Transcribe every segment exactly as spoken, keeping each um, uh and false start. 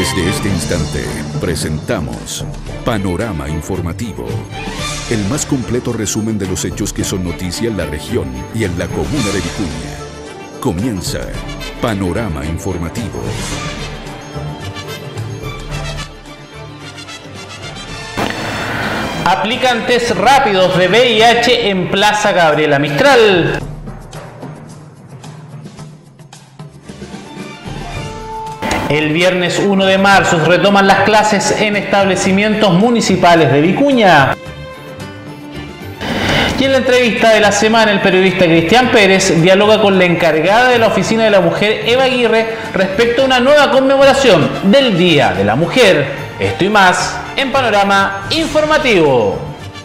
Desde este instante presentamos Panorama Informativo, el más completo resumen de los hechos que son noticia en la región y en la comuna de Vicuña. Comienza Panorama Informativo. Aplican test rápidos de V I H en Plaza Gabriela Mistral. El viernes uno de marzo se retoman las clases en establecimientos municipales de Vicuña. Y en la entrevista de la semana, el periodista Cristian Pérez dialoga con la encargada de la Oficina de la Mujer, Eva Aguirre, respecto a una nueva conmemoración del Día de la Mujer. Esto y más en Panorama Informativo.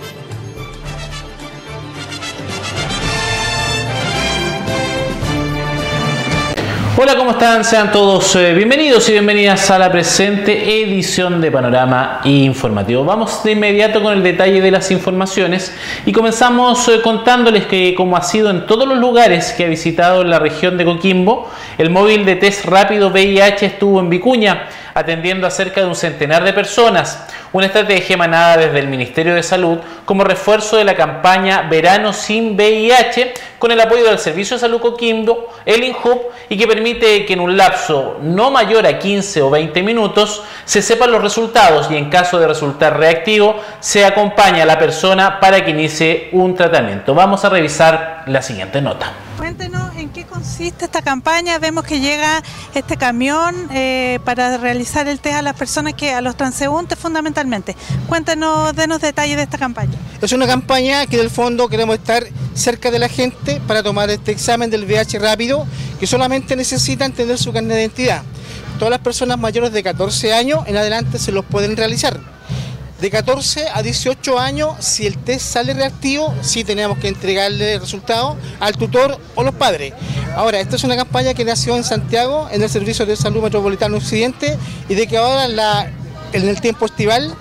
Hola, ¿cómo están? Sean todos eh, bienvenidos y bienvenidas a la presente edición de Panorama Informativo. Vamos de inmediato con el detalle de las informaciones y comenzamos eh, contándoles que, como ha sido en todos los lugares que ha visitado en la región de Coquimbo, el móvil de test rápido V I H estuvo en Vicuña, atendiendo a cerca de un centenar de personas, una estrategia emanada desde el Ministerio de Salud como refuerzo de la campaña Verano sin V I H, con el apoyo del Servicio de Salud Coquimbo, el INJUB, y que permite que en un lapso no mayor a quince o veinte minutos se sepan los resultados y en caso de resultar reactivo se acompaña a la persona para que inicie un tratamiento. Vamos a revisar la siguiente nota. Cuéntenos en qué consiste esta campaña. Vemos que llega este camión eh, para realizar el test a las personas, que a los transeúntes fundamentalmente. Cuéntenos, denos detalles de esta campaña. Es una campaña que en el fondo queremos estar cerca de la gente para tomar este examen del V I H rápido, que solamente necesitan tener su carnet de identidad. Todas las personas mayores de catorce años en adelante se los pueden realizar. De catorce a dieciocho años, si el test sale reactivo, sí tenemos que entregarle el resultado al tutor o los padres. Ahora, esta es una campaña que nació en Santiago, en el Servicio de Salud Metropolitano Occidente, y de que ahora en, la, en el tiempo estival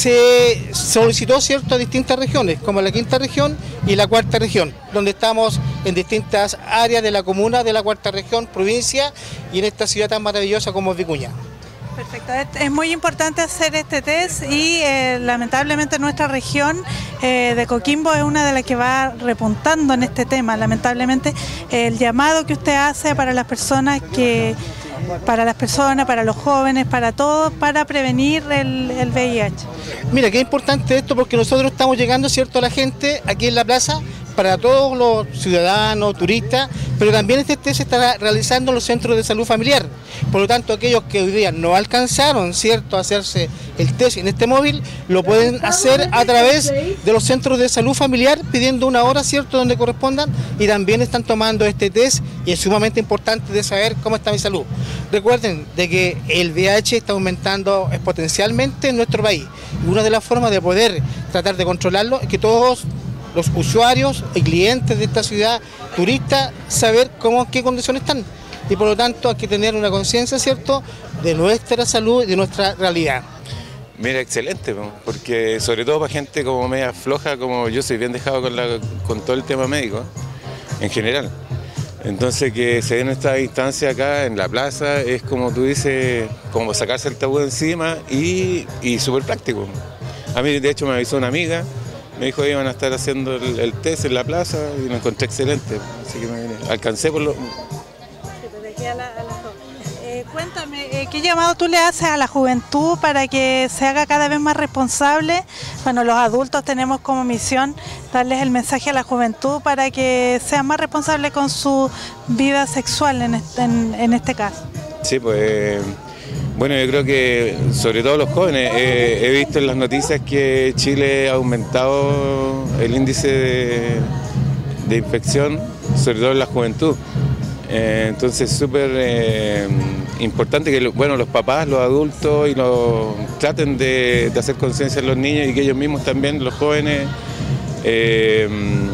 se solicitó, ¿cierto?, a distintas regiones, como la quinta región y la cuarta región, donde estamos en distintas áreas de la comuna de la cuarta región, provincia, y en esta ciudad tan maravillosa como Vicuña. Perfecto, es muy importante hacer este test y eh, lamentablemente nuestra región eh, de Coquimbo es una de las que va repuntando en este tema. Lamentablemente el llamado que usted hace para las personas que, para las personas, para los jóvenes, para todos, para prevenir el, el V I H. Mira, qué importante esto, porque nosotros estamos llegando, ¿cierto?, a la gente aquí en la plaza, para todos los ciudadanos, turistas, pero también este test se está realizando en los centros de salud familiar. Por lo tanto, aquellos que hoy día no alcanzaron, ¿cierto?, a hacerse el test en este móvil, lo pueden hacer a través de los centros de salud familiar, pidiendo una hora, ¿cierto?, donde correspondan, y también están tomando este test, y es sumamente importante de saber cómo está mi salud. Recuerden de que el V I H está aumentando exponencialmente en nuestro país, y una de las formas de poder tratar de controlarlo es que todos los usuarios y clientes de esta ciudad, turistas, saber cómo, en qué condiciones están. Y por lo tanto hay que tener una conciencia, ¿cierto?, de nuestra salud y de nuestra realidad. Mira, excelente, porque sobre todo para gente como media floja, como yo soy bien dejado con, la, con todo el tema médico, en general. Entonces que se den esta instancia acá en la plaza es, como tú dices, como sacarse el tabú de encima y, y súper práctico. A mí de hecho me avisó una amiga, me dijo que iban a estar haciendo el, el test en la plaza y lo encontré excelente, así que me vine. Alcancé por lo... Eh, cuéntame, eh, ¿qué llamado tú le haces a la juventud para que se haga cada vez más responsable? Bueno, los adultos tenemos como misión darles el mensaje a la juventud para que sean más responsables con su vida sexual en este, en, en este caso. Sí, pues... Bueno, yo creo que sobre todo los jóvenes, eh, he visto en las noticias que Chile ha aumentado el índice de, de infección, sobre todo en la juventud. Eh, entonces es súper eh, importante que bueno, los papás, los adultos, y los, traten de, de hacer conciencia en los niños y que ellos mismos también, los jóvenes, eh,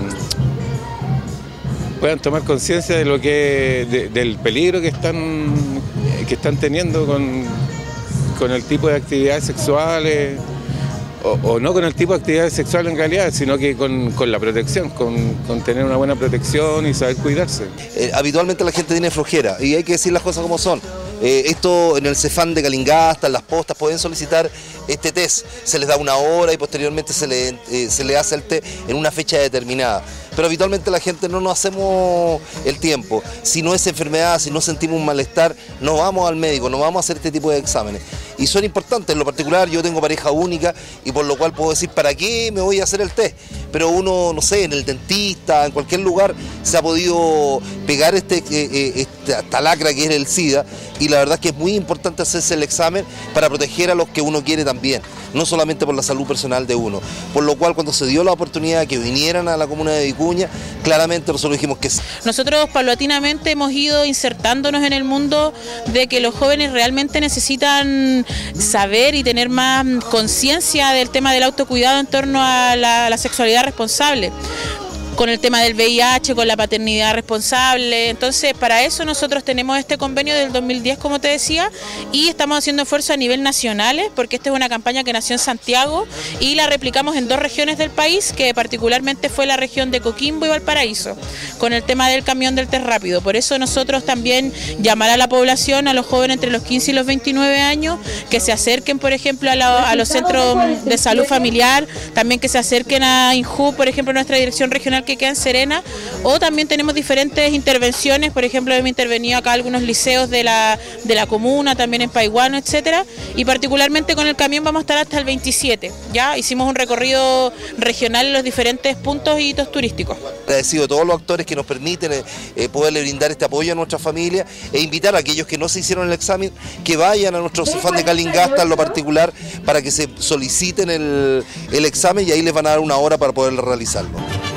puedan tomar conciencia de lo que de, del peligro que están que están teniendo con, con el tipo de actividades sexuales, o, o no con el tipo de actividades sexuales en realidad, sino que con, con la protección, con, con tener una buena protección y saber cuidarse. Eh, habitualmente la gente tiene flojera y hay que decir las cosas como son. Eh, esto en el Cefam de Calingasta, en Las Postas, pueden solicitar este test. Se les da una hora y posteriormente se le, eh, se le hace el test en una fecha determinada. Pero habitualmente la gente no nos hacemos el tiempo. Si no es enfermedad, si no sentimos un malestar, no vamos al médico, no vamos a hacer este tipo de exámenes. Y son importantes, en lo particular yo tengo pareja única y por lo cual puedo decir, ¿para qué me voy a hacer el test? Pero uno, no sé, en el dentista, en cualquier lugar, se ha podido pegar este, eh, esta, esta lacra que es el SIDA, y la verdad es que es muy importante hacerse el examen para proteger a los que uno quiere también, no solamente por la salud personal de uno. Por lo cual, cuando se dio la oportunidad de que vinieran a la comuna de Vicuña, claramente nosotros dijimos que sí. Nosotros paulatinamente hemos ido insertándonos en el mundo de que los jóvenes realmente necesitan saber y tener más conciencia del tema del autocuidado en torno a la, a la sexualidad responsable, con el tema del V I H, con la paternidad responsable. Entonces, para eso nosotros tenemos este convenio del dos mil diez, como te decía, y estamos haciendo esfuerzos a nivel nacional, porque esta es una campaña que nació en Santiago y la replicamos en dos regiones del país, que particularmente fue la región de Coquimbo y Valparaíso, con el tema del camión del test rápido. Por eso nosotros también llamar a la población, a los jóvenes entre los quince y los veintinueve años, que se acerquen, por ejemplo, a, la, a los centros de salud familiar, también que se acerquen a INJU, por ejemplo, nuestra dirección regional que queda en Serena, o también tenemos diferentes intervenciones. Por ejemplo, hemos intervenido acá algunos liceos de la, de la comuna, también en Paiguano, etcétera, y particularmente con el camión vamos a estar hasta el veintisiete, ya hicimos un recorrido regional en los diferentes puntos y hitos turísticos. Agradecido a todos los actores que nos permiten eh, poderle brindar este apoyo a nuestra familia e invitar a aquellos que no se hicieron el examen que vayan a nuestro Cefam de Calingasta en lo particular para que se soliciten el, el examen, y ahí les van a dar una hora para poder realizarlo.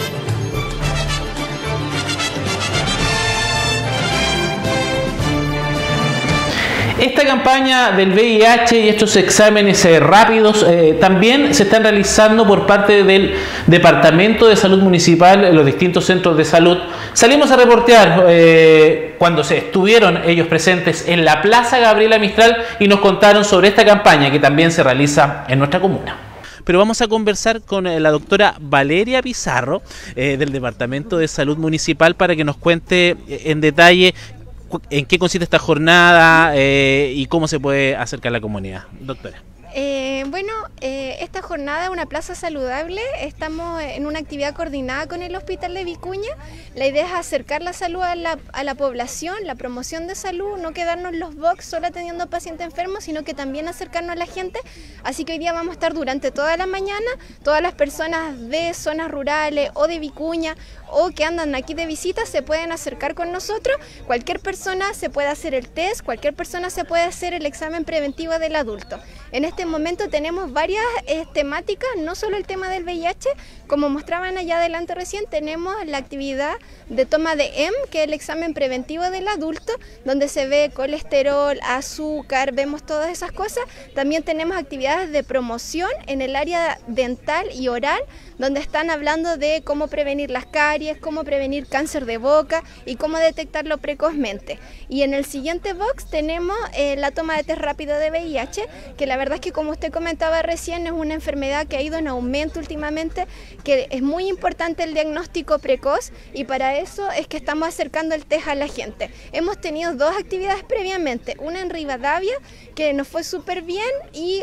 Esta campaña del V I H y estos exámenes eh, rápidos eh, también se están realizando por parte del Departamento de Salud Municipal en los distintos centros de salud. Salimos a reportear eh, cuando se estuvieron ellos presentes en la Plaza Gabriela Mistral y nos contaron sobre esta campaña que también se realiza en nuestra comuna. Pero vamos a conversar con la doctora Valeria Pizarro eh, del Departamento de Salud Municipal para que nos cuente en detalle en qué consiste esta jornada eh, y cómo se puede acercar a la comunidad. Doctora. Eh, bueno, eh, esta jornada es una plaza saludable, estamos en una actividad coordinada con el Hospital de Vicuña. La idea es acercar la salud a la, a la población, la promoción de salud, no quedarnos en los box solo atendiendo a pacientes enfermos, sino que también acercarnos a la gente. Así que hoy día vamos a estar durante toda la mañana, todas las personas de zonas rurales o de Vicuña o que andan aquí de visita se pueden acercar con nosotros. Cualquier persona se puede hacer el test, cualquier persona se puede hacer el examen preventivo del adulto. En este momento tenemos varias eh, temáticas, no solo el tema del V I H, como mostraban allá adelante recién, tenemos la actividad de toma de E M, que es el examen preventivo del adulto, donde se ve colesterol, azúcar, vemos todas esas cosas. También tenemos actividades de promoción en el área dental y oral, donde están hablando de cómo prevenir las caries, cómo prevenir cáncer de boca y cómo detectarlo precozmente. Y en el siguiente box tenemos eh, la toma de test rápido de V I H, que la verdad es que, como usted comentaba recién, es una enfermedad que ha ido en aumento últimamente, que es muy importante el diagnóstico precoz, y para eso es que estamos acercando el test a la gente. Hemos tenido dos actividades previamente, una en Rivadavia, que nos fue súper bien, y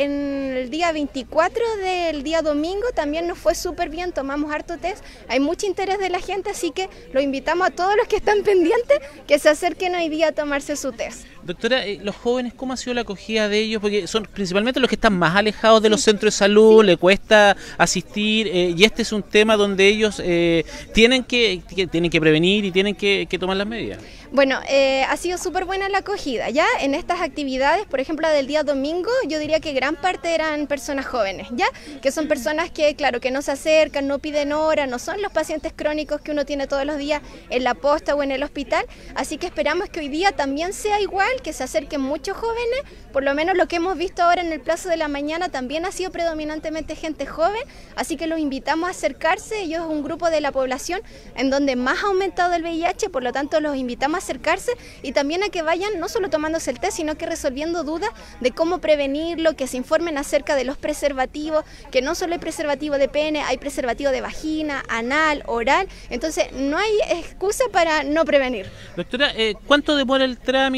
en el día veinticuatro del día domingo también nos fue súper bien, tomamos harto test, hay mucho interés de la gente, así que lo invitamos a todos los que están pendientes que se acerquen hoy día a tomarse su test. Doctora, eh, los jóvenes, ¿cómo ha sido la acogida de ellos? Porque son principalmente los que están más alejados de los centros de salud, sí. Le cuesta asistir, eh, y este es un tema donde ellos eh, tienen, que, que, tienen que prevenir y tienen que, que tomar las medidas. Bueno, eh, ha sido súper buena la acogida, ya en estas actividades, por ejemplo, la del día domingo, yo diría que gran parte eran personas jóvenes, ya, que son personas que, claro, que no se acercan, no piden hora, no son los pacientes crónicos que uno tiene todos los días en la posta o en el hospital, así que esperamos que hoy día también sea igual, que se acerquen muchos jóvenes, por lo menos lo que hemos visto ahora en el Plazo de la Mañana también ha sido predominantemente gente joven, así que los invitamos a acercarse. Ellos es un grupo de la población en donde más ha aumentado el V I H, por lo tanto los invitamos a acercarse y también a que vayan no solo tomándose el test, sino que resolviendo dudas de cómo prevenirlo, que se informen acerca de los preservativos, que no solo hay preservativo de pene, hay preservativo de vagina, anal, oral, entonces no hay excusa para no prevenir. Doctora, eh, ¿cuánto demora el trámite o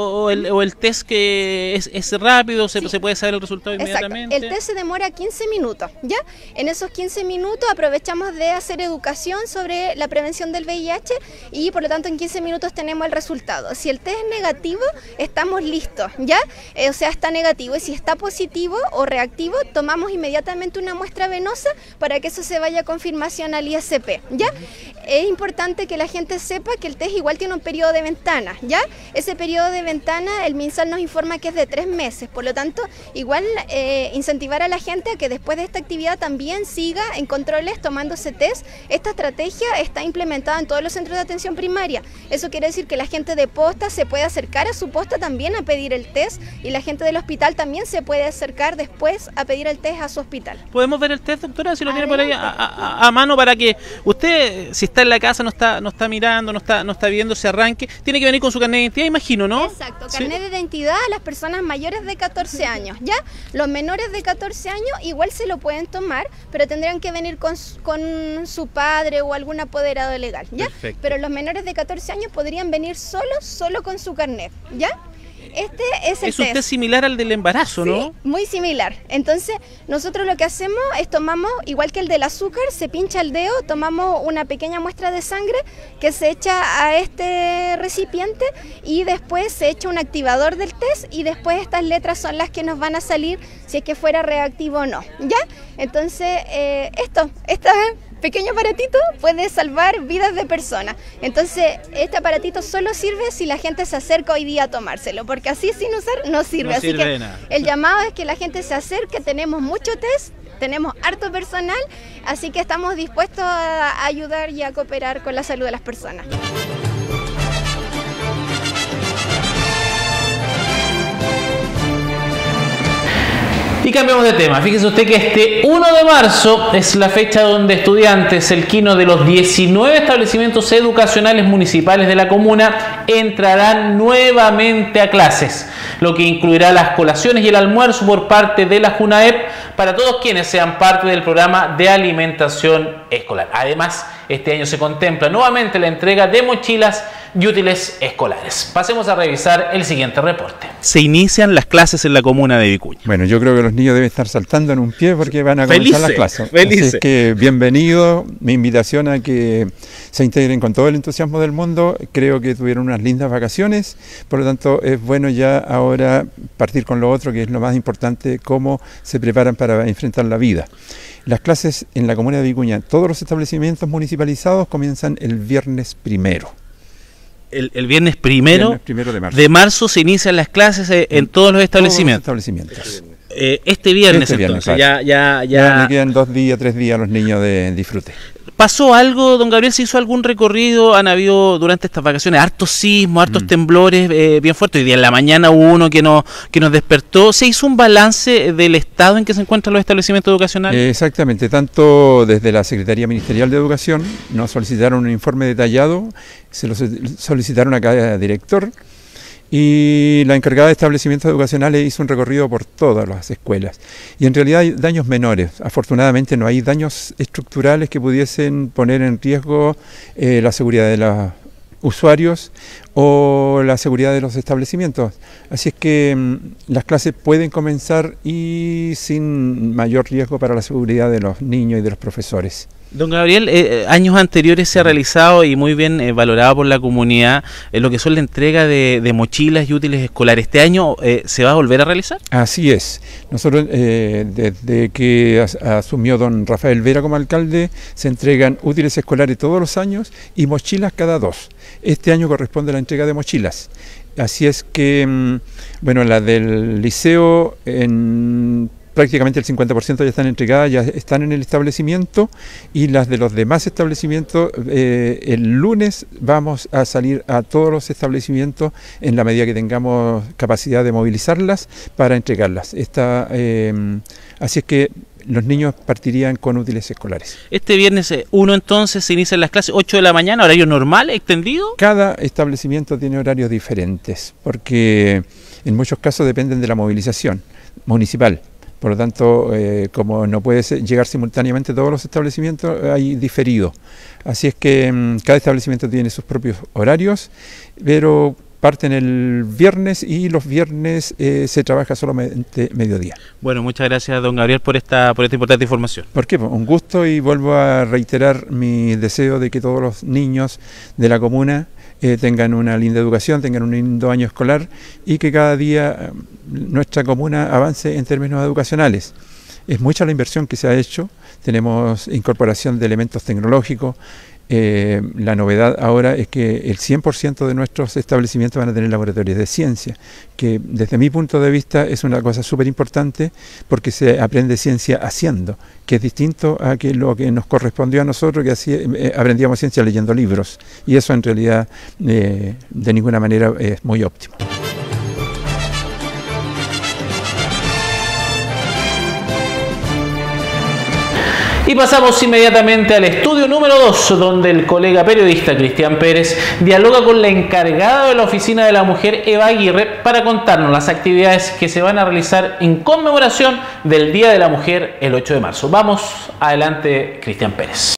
o el, o el test que es, es rápido, se, sí. se puede saber el resultado inmediatamente? Exacto. El test se demora quince minutos, ¿ya? En esos quince minutos aprovechamos de hacer educación sobre la prevención del V I H y por lo tanto en quince minutos tenemos el resultado. Si el test es negativo, estamos listos, ¿ya? Eh, o sea, está negativo, y si está positivo o reactivo, tomamos inmediatamente una muestra venosa para que eso se vaya a confirmación al I S P, ¿ya? Es importante que la gente sepa que el test igual tiene un periodo de ventana, ¿ya? Ese periodo de ventana, el MinSal nos informa que es de tres meses, por lo tanto, igual eh, incentivar a la gente a que después de esta actividad también siga en controles tomándose test. Esta estrategia está implementada en todos los centros de atención primaria. Eso quiere decir que la gente de posta se puede acercar a su posta también a pedir el test, y la gente del hospital también se puede acercar después a pedir el test a su hospital. ¿Podemos ver el test, doctora? Si lo tiene por ahí a, a, a mano, para que usted, si está en la casa, no está, no está mirando, no está, no está viendo, se arranque, tiene que venir con su carnet de identidad, imagino, ¿no? Exacto, carnet ¿Sí? de identidad a las personas mayores de catorce años, ¿ya? Los menores de catorce años igual se lo pueden tomar, pero tendrían que venir con, con su padre o algún apoderado legal, ¿ya? Perfecto. Pero los menores de catorce años podrían venir solos, solo con su carnet, ¿ya? Este es el Es un test similar al del embarazo, sí, ¿no? Muy similar. Entonces, nosotros lo que hacemos es tomamos, igual que el del azúcar, se pincha el dedo, tomamos una pequeña muestra de sangre que se echa a este recipiente y después se echa un activador del test, y después estas letras son las que nos van a salir si es que fuera reactivo o no, ¿ya? Entonces, eh, esto, esta... pequeño aparatito puede salvar vidas de personas. Entonces, este aparatito solo sirve si la gente se acerca hoy día a tomárselo, porque así sin usar no sirve. No así sirve que de nada. El llamado es que la gente se acerque, tenemos mucho test, tenemos harto personal, así que estamos dispuestos a ayudar y a cooperar con la salud de las personas. Y cambiamos de tema. Fíjese usted que este uno de marzo es la fecha donde estudiantes, el quino de los diecinueve establecimientos educacionales municipales de la comuna, entrarán nuevamente a clases, lo que incluirá las colaciones y el almuerzo por parte de la JUNAEP para todos quienes sean parte del programa de alimentación escolar. Además, este año se contempla nuevamente la entrega de mochilas y útiles escolares. Pasemos a revisar el siguiente reporte. Se inician las clases en la comuna de Vicuña. Bueno, yo creo que los niños deben estar saltando en un pie porque van a comenzar felices, las clases. Felices. Así es que bienvenido, mi invitación a que se integren con todo el entusiasmo del mundo. Creo que tuvieron unas lindas vacaciones, por lo tanto es bueno ya ahora partir con lo otro, que es lo más importante, cómo se preparan para enfrentar la vida. Las clases en la comuna de Vicuña, todos los establecimientos municipalizados comienzan el viernes primero. El, el viernes primero, viernes primero de, marzo. de marzo se inician las clases en, en todos los establecimientos. Todos los establecimientos. Eh, este viernes, este viernes entonces, claro. ya, ya, ya... ya le quedan dos días, tres días a los niños de disfrute. ¿Pasó algo, don Gabriel? ¿Se hizo algún recorrido? ¿Han habido durante estas vacaciones hartos sismos, hartos mm. temblores eh, bien fuertes? Hoy día en la mañana hubo uno que nos, que nos despertó. ¿Se hizo un balance del estado en que se encuentran los establecimientos educacionales? Eh, exactamente, tanto desde la Secretaría Ministerial de Educación nos solicitaron un informe detallado, se lo solicitaron a cada director, y la encargada de establecimientos educacionales hizo un recorrido por todas las escuelas. Y en realidad hay daños menores. Afortunadamente no hay daños estructurales que pudiesen poner en riesgo eh, la seguridad de los usuarios o la seguridad de los establecimientos. Así es que mmm, las clases pueden comenzar y sin mayor riesgo para la seguridad de los niños y de los profesores. Don Gabriel, eh, años anteriores se ha realizado y muy bien eh, valorado por la comunidad eh, lo que son la entrega de, de mochilas y útiles escolares. ¿Este año eh, se va a volver a realizar? Así es. Nosotros, eh, desde que as, asumió don Rafael Vera como alcalde, se entregan útiles escolares todos los años y mochilas cada dos. Este año corresponde la entrega de mochilas. Así es que, bueno, la del liceo en... prácticamente el cincuenta por ciento ya están entregadas, ya están en el establecimiento, y las de los demás establecimientos, eh, el lunes vamos a salir a todos los establecimientos en la medida que tengamos capacidad de movilizarlas para entregarlas. Esta, eh, así es que los niños partirían con útiles escolares. Este viernes uno entonces se inician las clases, ocho de la mañana, horario normal, extendido. Cada establecimiento tiene horarios diferentes, porque en muchos casos dependen de la movilización municipal. Por lo tanto, eh, como no puede ser, llegar simultáneamente a todos los establecimientos, hay diferido. Así es que mmm, cada establecimiento tiene sus propios horarios, pero parten el viernes y los viernes eh, se trabaja solamente mediodía. Bueno, muchas gracias, don Gabriel, por esta, por esta importante información. ¿Por qué? Un gusto, y vuelvo a reiterar mi deseo de que todos los niños de la comuna eh, tengan una linda educación, tengan un lindo año escolar y que cada día eh, nuestra comuna avance en términos educacionales. Es mucha la inversión que se ha hecho, tenemos incorporación de elementos tecnológicos. Eh, la novedad ahora es que el cien por ciento de nuestros establecimientos van a tener laboratorios de ciencia, que desde mi punto de vista es una cosa súper importante porque se aprende ciencia haciendo, que es distinto a que lo que nos correspondió a nosotros, que así, eh, aprendíamos ciencia leyendo libros, y eso en realidad eh, de ninguna manera es muy óptimo. Y pasamos inmediatamente al estudio número dos, donde el colega periodista Cristian Pérez dialoga con la encargada de la Oficina de la Mujer, Eva Aguirre, para contarnos las actividades que se van a realizar en conmemoración del Día de la Mujer el ocho de marzo. Vamos adelante, Cristian Pérez.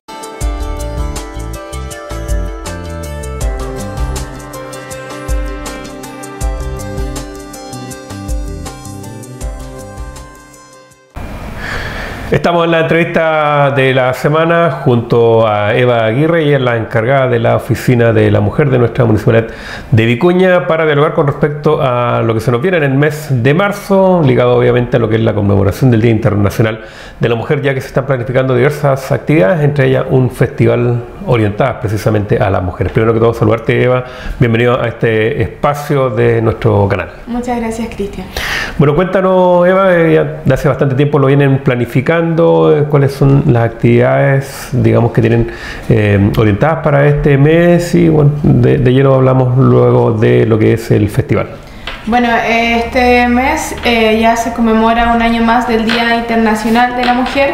Estamos en la entrevista de la semana junto a Eva Aguirre, ella es la encargada de la Oficina de la Mujer de nuestra Municipalidad de Vicuña, para dialogar con respecto a lo que se nos viene en el mes de marzo, ligado obviamente a lo que es la conmemoración del Día Internacional de la Mujer, ya que se están planificando diversas actividades, entre ellas un festival orientado precisamente a las mujeres. Primero que todo, saludarte, Eva, bienvenido a este espacio de nuestro canal. Muchas gracias, Cristian. Bueno, cuéntanos, Eva, eh, ya de hace bastante tiempo lo vienen planificando. ¿Cuáles son las actividades, digamos, que tienen eh, orientadas para este mes? Y bueno, de, de lleno hablamos luego de lo que es el festival. Bueno, este mes eh, ya se conmemora un año más del Día Internacional de la Mujer,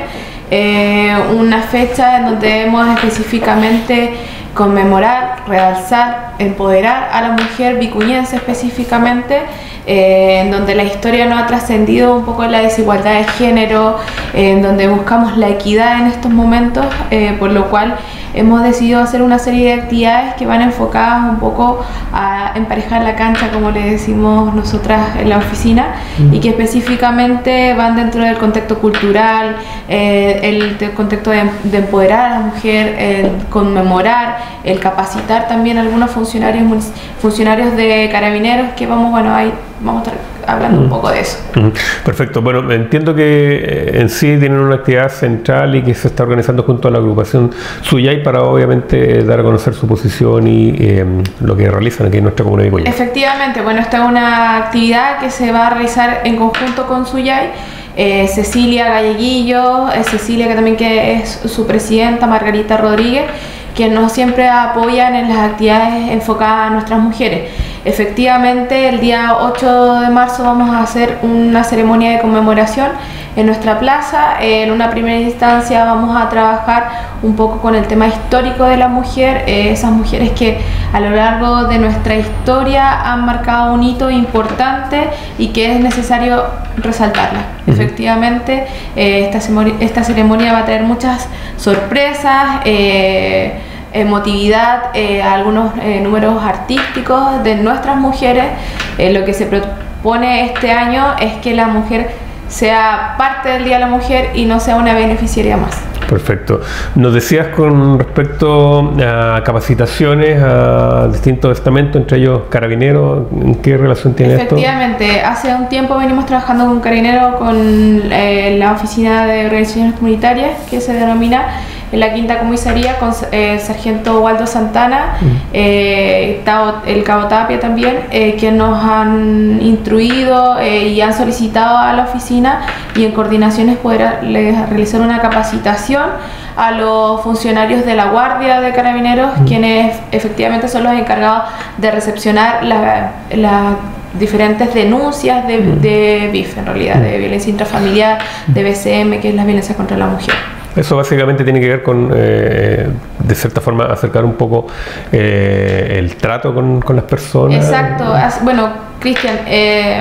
eh, una fecha en donde debemos específicamente conmemorar, realzar, empoderar a la mujer vicuñense específicamente, eh, en donde la historia no ha trascendido un poco la desigualdad de género, eh, en donde buscamos la equidad en estos momentos, eh, por lo cual hemos decidido hacer una serie de actividades que van enfocadas un poco a emparejar la cancha, como le decimos nosotras en la oficina, mm. y que específicamente van dentro del contexto cultural, eh, el, el contexto de, de empoderar a la mujer, el conmemorar, el capacitar también a algunos funcionarios funcionarios de carabineros, que vamos, bueno, ahí vamos a estar hablando mm. un poco de eso. Mm. Perfecto. Bueno, entiendo que en sí tienen una actividad central y que se está organizando junto a la agrupación Suyay para obviamente dar a conocer su posición y eh, lo que realizan aquí en nuestra comunidad de Vicuña. Efectivamente, bueno, esta es una actividad que se va a realizar en conjunto con Suyay. Eh, Cecilia Galleguillo, eh, Cecilia que también que es su presidenta, Margarita Rodríguez, que nos siempre apoyan en las actividades enfocadas a nuestras mujeres. Efectivamente, el día ocho de marzo vamos a hacer una ceremonia de conmemoración en nuestra plaza. En una primera instancia vamos a trabajar un poco con el tema histórico de la mujer, eh, esas mujeres que a lo largo de nuestra historia han marcado un hito importante y que es necesario resaltarla. Uh-huh. Efectivamente, eh, esta, esta ceremonia va a traer muchas sorpresas, eh, emotividad, eh, algunos eh, números artísticos de nuestras mujeres. Eh, lo que se propone este año es que la mujer sea parte del Día de la Mujer y no sea una beneficiaria más. Perfecto. Nos decías con respecto a capacitaciones a distintos estamentos, entre ellos Carabineros, ¿en qué relación tiene esto? Efectivamente, hace un tiempo venimos trabajando con Carabineros, con eh, la Oficina de Organizaciones Comunitarias, que se denomina en la quinta comisaría, con eh, el sargento Waldo Santana, mm. eh, el cabo Tapia también, eh, que nos han instruido eh, y han solicitado a la oficina y en coordinaciones poder realizar una capacitación a los funcionarios de la Guardia de Carabineros, mm. quienes efectivamente son los encargados de recepcionar las la diferentes denuncias de, mm. de B I F, en realidad, mm. de violencia intrafamiliar, de B C M, que es la violencia contra la mujer. Eso básicamente tiene que ver con, eh, de cierta forma, acercar un poco eh, el trato con, con las personas. Exacto. Bueno, Cristian, eh,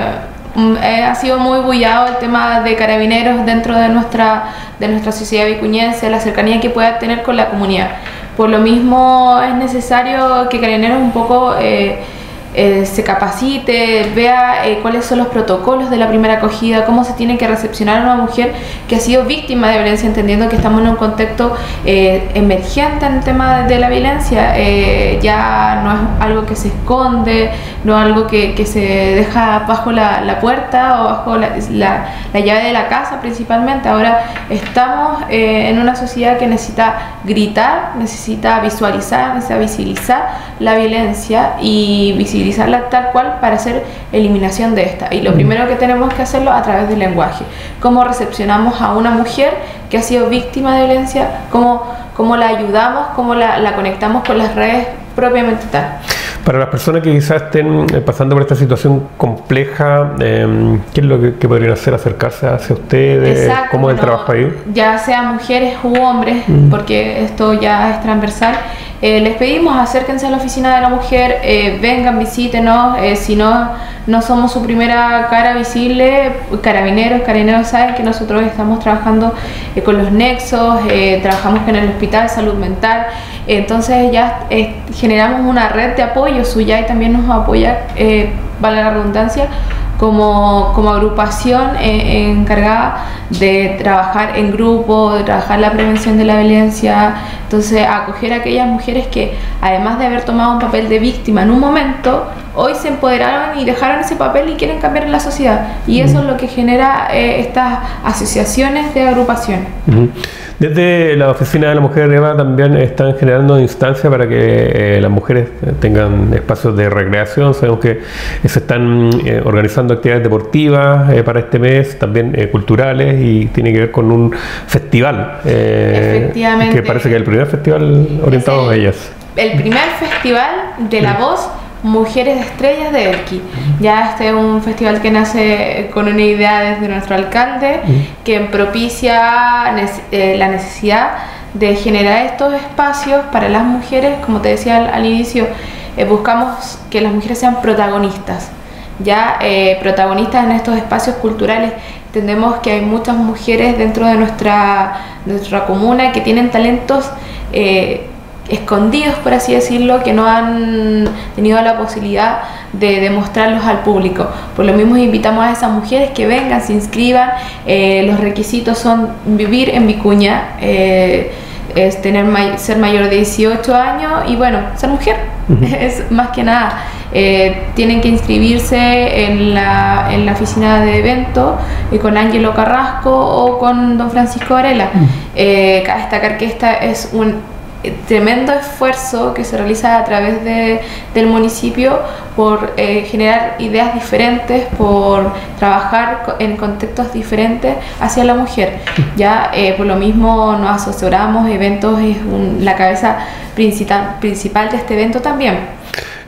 ha sido muy bullado el tema de Carabineros dentro de nuestra, de nuestra sociedad vicuñense, la cercanía que pueda tener con la comunidad. Por lo mismo es necesario que Carabineros un poco... Eh, eh, se capacite, vea eh, cuáles son los protocolos de la primera acogida, cómo se tiene que recepcionar a una mujer que ha sido víctima de violencia, entendiendo que estamos en un contexto eh, emergente en el tema de la violencia. Eh, ya no es algo que se esconde, no es algo que, que se deja bajo la, la puerta o bajo la, la, la llave de la casa principalmente. Ahora estamos eh, en una sociedad que necesita gritar, necesita visualizar, necesita visibilizar la violencia y visibilizarla tal cual para hacer eliminación de esta. Y lo primero que tenemos que hacerlo a través del lenguaje. Cómo recepcionamos a una mujer que ha sido víctima de violencia, cómo, cómo la ayudamos, cómo la, la conectamos con las redes propiamente tal. Para las personas que quizás estén pasando por esta situación compleja, eh, ¿qué es lo que, que podrían hacer? ¿Acercarse hacia ustedes? Exacto, ¿Cómo es el bueno, trabajo ahí? Ya sean mujeres u hombres, Mm. porque esto ya es transversal. Eh, les pedimos acérquense a la oficina de la mujer, eh, vengan, visítenos, eh, si no, no somos su primera cara visible, carabineros, carabineros saben que nosotros estamos trabajando eh, con los nexos, eh, trabajamos con el Hospital Salud Mental, eh, entonces ya eh, generamos una red de apoyo. Suyai también nos apoya, eh, vale la redundancia, como, como agrupación eh, encargada de trabajar en grupo, de trabajar la prevención de la violencia, entonces acoger a aquellas mujeres que además de haber tomado un papel de víctima en un momento, hoy se empoderaron y dejaron ese papel y quieren cambiar en la sociedad, y eso es lo que genera eh, estas asociaciones de agrupación. Uh-huh. Desde la Oficina de la Mujer, Eva, también están generando instancias para que eh, las mujeres tengan espacios de recreación. Sabemos que eh, se están eh, organizando actividades deportivas eh, para este mes, también eh, culturales, y tiene que ver con un festival eh, Efectivamente. que parece que es el primer festival orientado Es el, a ellas. El primer festival de la voz Mujeres Estrellas de Elqui. Ya este es un festival que nace con una idea desde nuestro alcalde, mm. que propicia eh, la necesidad de generar estos espacios para las mujeres. Como te decía al, al inicio, eh, buscamos que las mujeres sean protagonistas, ya eh, protagonistas en estos espacios culturales. Entendemos que hay muchas mujeres dentro de nuestra, de nuestra comuna que tienen talentos eh, escondidos, por así decirlo, que no han tenido la posibilidad de demostrarlos al público. Por lo mismo invitamos a esas mujeres que vengan, se inscriban. Eh, los requisitos son vivir en Vicuña, eh, es tener may ser mayor de dieciocho años y bueno, ser mujer. Uh-huh. Es más que nada. Eh, tienen que inscribirse en la, en la oficina de eventos eh, con Ángelo Carrasco o con don Francisco Varela. Uh-huh. eh, cabe destacar que esta es un tremendo esfuerzo que se realiza a través de, del municipio por eh, generar ideas diferentes, por trabajar en contextos diferentes hacia la mujer. Ya eh, por lo mismo nos asesoramos, eventos es un, la cabeza principal, principal de este evento también.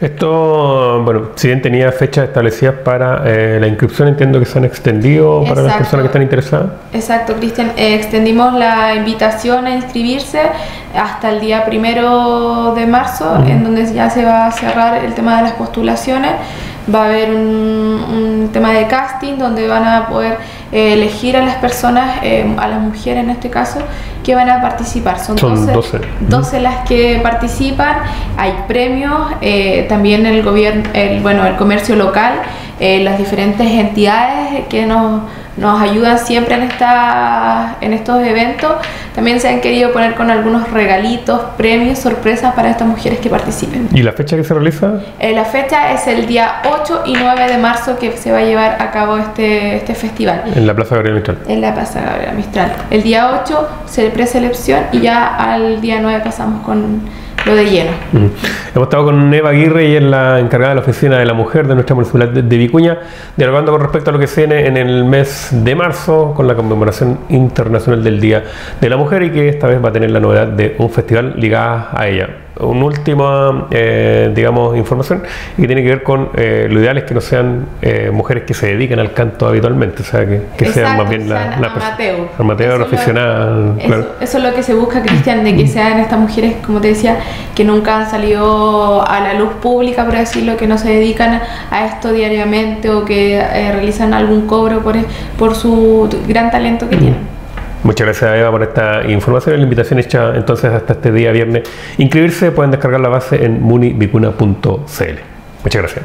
Esto, bueno, si bien tenía fechas establecidas para eh, la inscripción, entiendo que se han extendido. Exacto. Para las personas que están interesadas. Exacto, Cristian. Eh, extendimos la invitación a inscribirse hasta el día primero de marzo, uh-huh. en donde ya se va a cerrar el tema de las postulaciones. Va a haber un, un tema de casting donde van a poder eh, elegir a las personas, eh, a las mujeres en este caso, que van a participar. Son, Son doce, doce las que participan. Hay premios, eh, también el gobierno, el, bueno, el comercio local, eh, las diferentes entidades que nos, nos ayudan siempre en, esta, en estos eventos. También se han querido poner con algunos regalitos, premios, sorpresas para estas mujeres que participen. ¿Y la fecha que se realiza? Eh, la fecha es el día ocho y nueve de marzo que se va a llevar a cabo este, este festival. En la Plaza Gabriela Mistral. En la Plaza Gabriela Mistral. El día ocho se preselección y ya al día nueve pasamos con lo de lleno. Mm. Hemos estado con Eva Aguirre, y es la encargada de la Oficina de la Mujer de nuestra municipalidad de, de Vicuña, dialogando con respecto a lo que se viene en el mes de marzo con la conmemoración internacional del Día de la Mujer, y que esta vez va a tener la novedad de un festival ligado a ella. Una última, eh, digamos, información y que tiene que ver con eh, lo ideal es que no sean eh, mujeres que se dediquen al canto habitualmente, o sea, que, que Exacto, sean más bien la, la amateur, amateur aficionada. Eso, claro. eso es lo que se busca, Cristian, de que sean estas mujeres, como te decía, que nunca han salido a la luz pública, por decirlo, que no se dedican a esto diariamente o que eh, realizan algún cobro por, por su gran talento que mm. tienen. Muchas gracias, Eva, por esta información. La invitación hecha entonces hasta este día viernes. Inscribirse, pueden descargar la base en munivicuna punto c l. Muchas gracias.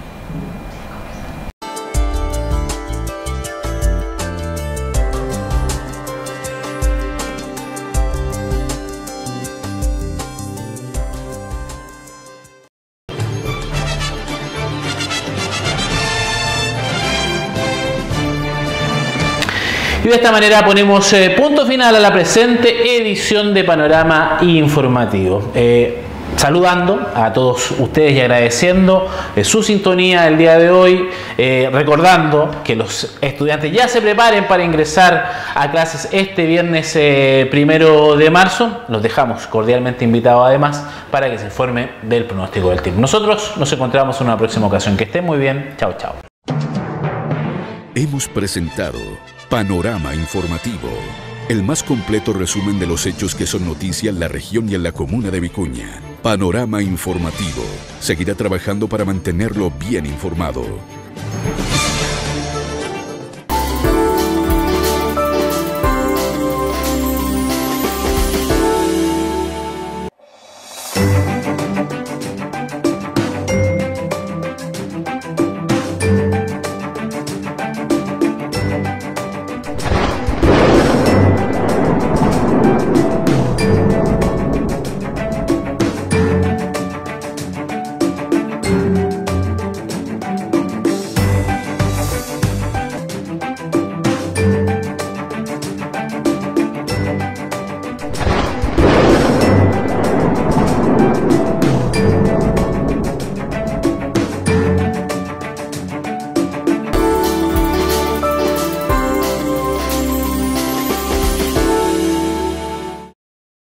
Y de esta manera ponemos eh, punto final a la presente edición de Panorama Informativo. Eh, saludando a todos ustedes y agradeciendo eh, su sintonía el día de hoy, eh, recordando que los estudiantes ya se preparen para ingresar a clases este viernes eh, primero de marzo. Los dejamos cordialmente invitados además para que se informen del pronóstico del tiempo. Nosotros nos encontramos en una próxima ocasión. Que estén muy bien. Chao, chao. Hemos presentado Panorama Informativo, el más completo resumen de los hechos que son noticia en la región y en la comuna de Vicuña. Panorama Informativo seguirá trabajando para mantenerlo bien informado.